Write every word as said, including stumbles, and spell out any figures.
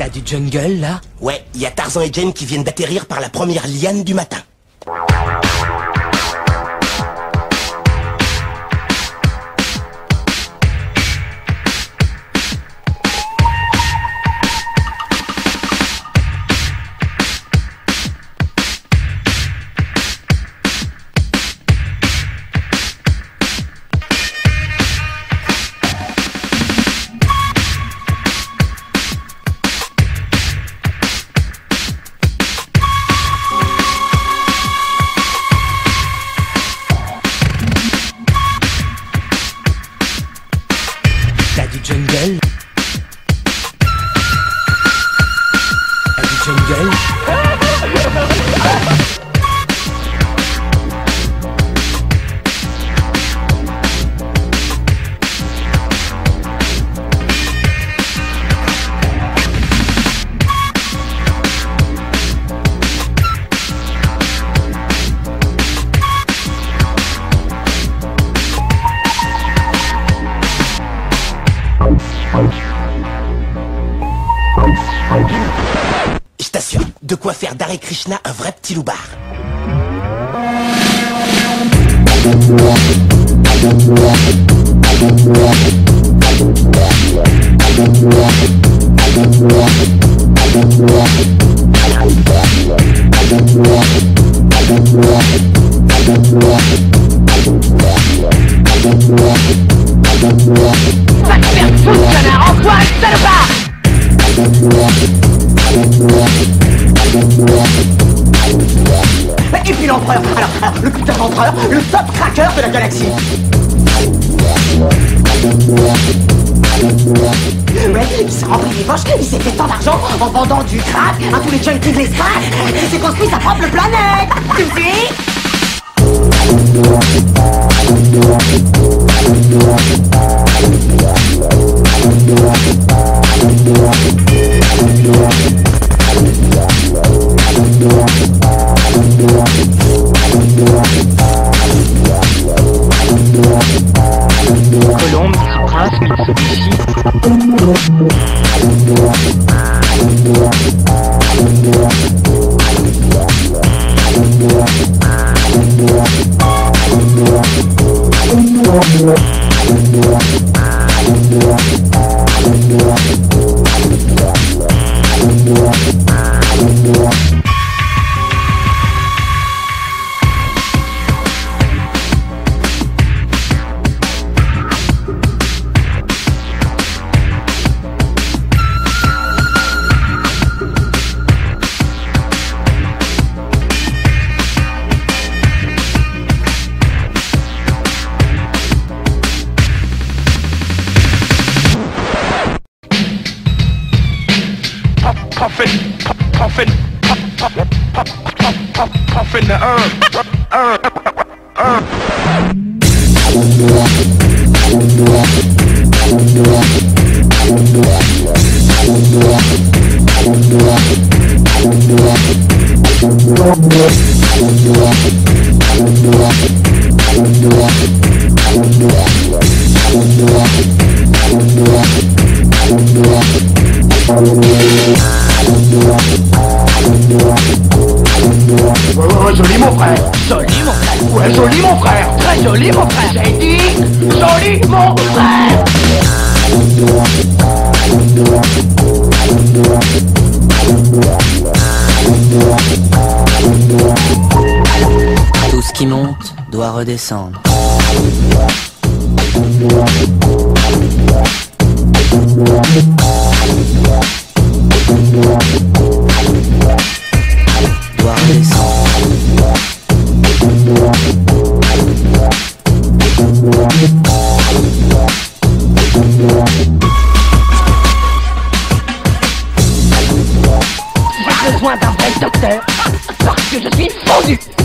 T'as du jungle, là? Ouais, il y a Tarzan et Jane qui viennent d'atterrir par la première liane du matin. T'as du jungle? T'as du jungle? Je t'assure, de quoi faire d'Hare Krishna un vrai petit loupard. Va te faire foutre, connard! Antoine, salopard! Et puis l'empereur, alors, alors, le putain d'empereur, le top cracker de la galaxie. Ouais, il s'est rempli les poches, il s'est fait tant d'argent en vendant du crack à tous les junkies de l'espace. Il s'est construit sa propre planète. Tu sais? Colombe, petit prince, Mitsubishi. Puffin, puffin, puff, puff, puff, puff, puffin the herb, herb, herb. Oh, joli mon frère. Joli mon frère. Ouais, joli mon frère. Très joli mon frère. J'ai dit joli mon frère. Tout ce qui monte doit redescendre. Doit redescendre. J'ai besoin d'un vrai docteur parce que je suis fondu.